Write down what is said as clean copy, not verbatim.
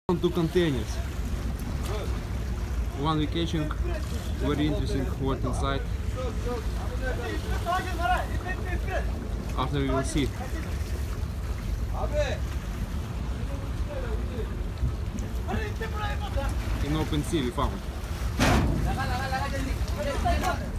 Two containers. One we catching, very interesting what inside. After we will see. In open sea we found.